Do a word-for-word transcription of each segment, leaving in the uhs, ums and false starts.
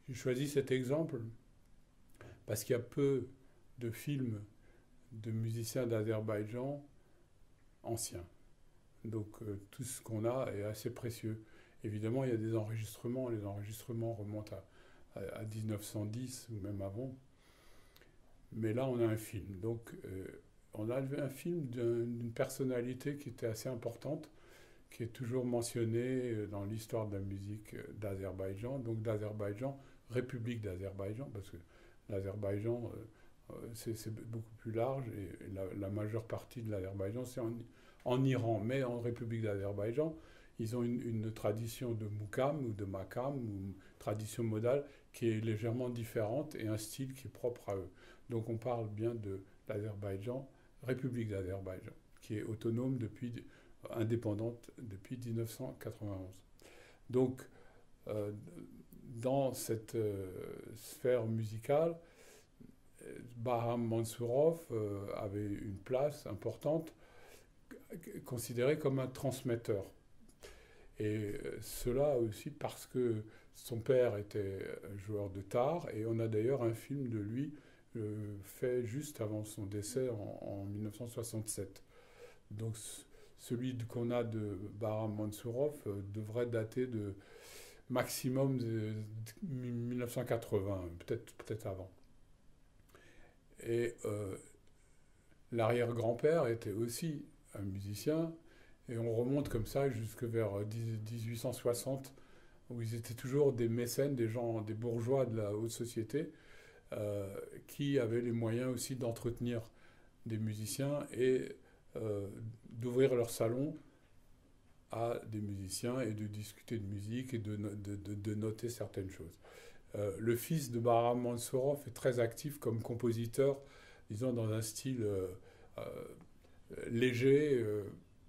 j'ai choisi cet exemple parce qu'il y a peu de films de musiciens d'Azerbaïdjan anciens. Donc euh, tout ce qu'on a est assez précieux. Évidemment, il y a des enregistrements. Les enregistrements remontent à, à, à mille neuf cent dix ou même avant. Mais là, on a un film. Donc, euh, on a un film d'une personnalité qui était assez importante, qui est toujours mentionnée dans l'histoire de la musique d'Azerbaïdjan. Donc, d'Azerbaïdjan, République d'Azerbaïdjan, parce que l'Azerbaïdjan, euh, c'est beaucoup plus large, et la, la majeure partie de l'Azerbaïdjan, c'est en, en Iran, mais en République d'Azerbaïdjan, ils ont une, une tradition de moukam ou de makam, ou une tradition modale qui est légèrement différente et un style qui est propre à eux. Donc on parle bien de l'Azerbaïdjan, République d'Azerbaïdjan, qui est autonome depuis, indépendante depuis mille neuf cent quatre-vingt-onze. Donc euh, dans cette euh, sphère musicale, Bahram Mansourov euh, avait une place importante, considéré comme un transmetteur. Et cela aussi parce que son père était joueur de tar, et on a d'ailleurs un film de lui euh, fait juste avant son décès en, en mille neuf cent soixante-sept. Donc celui qu'on a de Bahram Mansourov euh, devrait dater de maximum de, de mille neuf cent quatre-vingts, peut-être peut-être avant. Et euh, l'arrière-grand-père était aussi un musicien, et on remonte comme ça jusque vers mille huit cent soixante, où ils étaient toujours des mécènes, des gens, des bourgeois de la haute société, euh, qui avaient les moyens aussi d'entretenir des musiciens et euh, d'ouvrir leur salon à des musiciens et de discuter de musique et de, de, de, de noter certaines choses. Euh, le fils de Bahram Mansourov est très actif comme compositeur, disons dans un style euh, euh, léger, euh,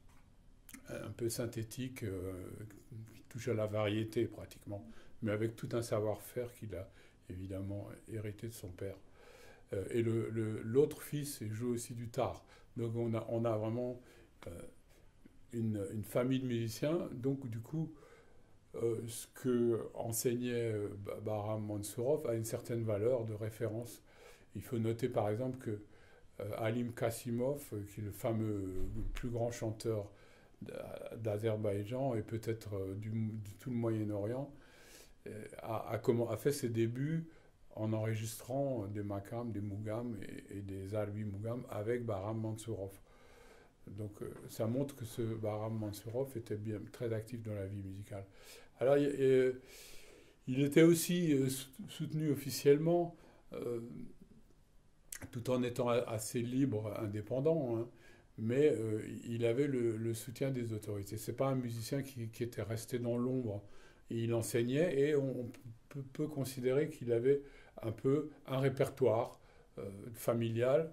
un peu synthétique, euh, qui touche à la variété pratiquement, mais avec tout un savoir-faire qu'il a évidemment hérité de son père. Euh, et le, le, l'autre fils joue aussi du tar. Donc on a, on a vraiment euh, une, une famille de musiciens. Donc du coup, euh, ce que enseignait euh, Bahram Mansourov a une certaine valeur de référence. Il faut noter par exemple que euh, Halim Kassimov, euh, qui est le fameux, le plus grand chanteur d'Azerbaïdjan et peut-être euh, du, de tout le Moyen-Orient, euh, a, a, comment, a fait ses débuts en enregistrant des makams, des mougams et, et des alwi mougams avec Bahram Mansourov. Donc euh, ça montre que ce Bahram Mansourov était bien très actif dans la vie musicale. Alors il, il était aussi euh, soutenu officiellement, euh, tout en étant assez libre, indépendant, hein, mais euh, il avait le, le soutien des autorités. C'est pas un musicien qui, qui était resté dans l'ombre. Il enseignait, et on, on peut, peut considérer qu'il avait un peu un répertoire euh, familial,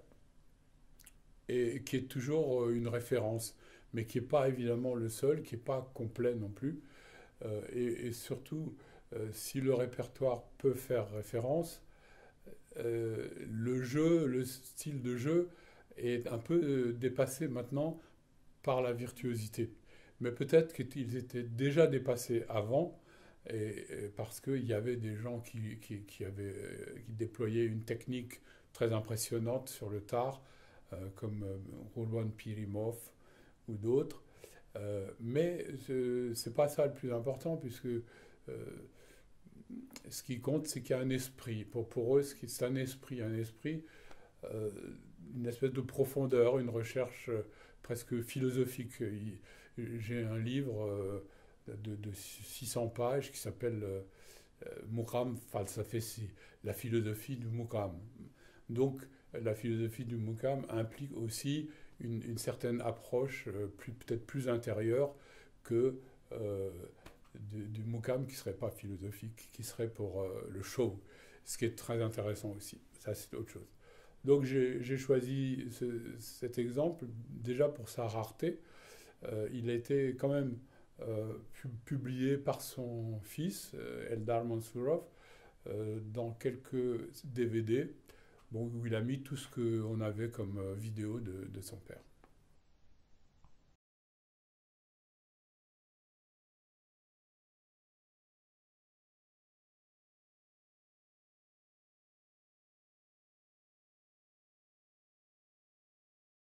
et qui est toujours une référence, mais qui n'est pas évidemment le seul, qui n'est pas complet non plus. Euh, et, et surtout, euh, si le répertoire peut faire référence, euh, le jeu, le style de jeu est un peu euh, dépassé maintenant par la virtuosité. Mais peut-être qu'ils étaient déjà dépassés avant, et, et parce qu'il y avait des gens qui, qui, qui, avaient, qui déployaient une technique très impressionnante sur le tar, euh, comme euh, Rouloan Pirimov ou d'autres. Euh, mais ce n'est pas ça le plus important, puisque euh, ce qui compte, c'est qu'il y a un esprit. Pour, pour eux, c'est un esprit, un esprit, euh, une espèce de profondeur, une recherche euh, presque philosophique. J'ai un livre euh, de, de six cents pages qui s'appelle euh, Muqam Falsafesi, la philosophie du Muqam. Donc, la philosophie du Muqam implique aussi une, une certaine approche euh, peut-être plus intérieure que euh, du, du Muqam qui ne serait pas philosophique, qui serait pour euh, le show, ce qui est très intéressant aussi. Ça, c'est autre chose. Donc, j'ai choisi ce, cet exemple déjà pour sa rareté. Euh, il a été quand même euh, publié par son fils, euh, Eldar Mansourov, euh, dans quelques D V D, bon, où il a mis tout ce qu'on avait comme euh, vidéo de, de son père.